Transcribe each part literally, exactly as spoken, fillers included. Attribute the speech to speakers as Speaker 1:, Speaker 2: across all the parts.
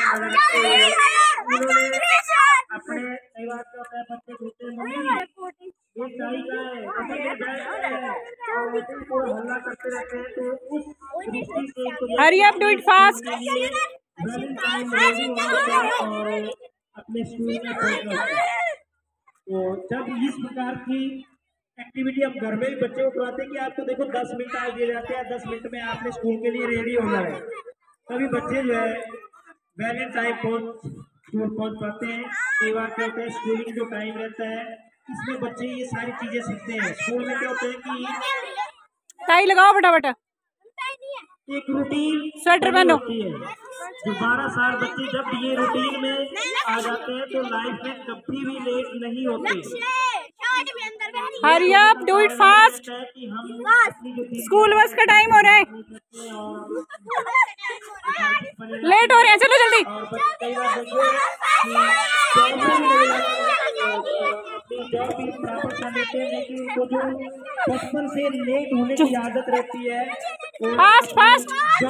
Speaker 1: अपने कई बार क्या होता है बच्चे बोलते हैं मम्मी ये टाई का है, थोड़ा हल्ला करते रहते हैं तो उस
Speaker 2: hurry up, do it fast.
Speaker 1: और अपने स्कूल में पहुंचना। तो जब इस प्रकार की एक्टिविटी हम घर में भी बच्चे को कराते हैं कि आपको देखो दस मिनट आज दिए जाते हैं, दस मिनट में आपने स्कूल के लिए रेडी होना है, तभी बच्चे जो है वैलेंट टाइम पहुंच स्कूल पहुंच पाते हैं। कई बार क्या होता है स्कूलिंग जो टाइम रहता है इसमें बच्चे ये सारी चीजें सीखते हैं। स्कूल में क्या होता है कि
Speaker 2: टाई लगाओ फटाफट,
Speaker 1: एक रूटीन
Speaker 2: स्वेटर पहनो।
Speaker 1: जो बारह साल बच्चे जब ये रूटीन में आ जाते हैं तो लाइफ में कभी भी लेट नहीं होते।
Speaker 2: Hurry up, do it fast. School bus का टाइम हो रहा है, लेट हो रहे हैं, चलो जल्दी।
Speaker 1: बचपन से लेट होने की आदत रहती है,
Speaker 2: फास्ट फास्ट।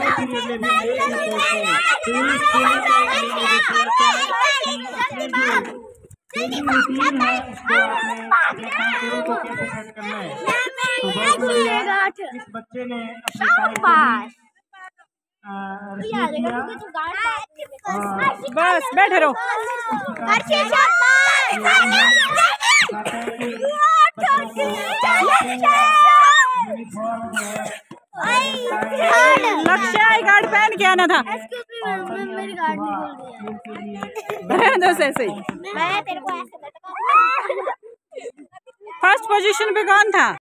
Speaker 1: रूटीन है उसको आपने अपने को कैसे सेट करना है। तो इस बच्चे ने
Speaker 2: बस बैठे रहो। लक्ष्य आई गार्ड पहन के आना था। फर्स्ट पोजीशन पे कौन था?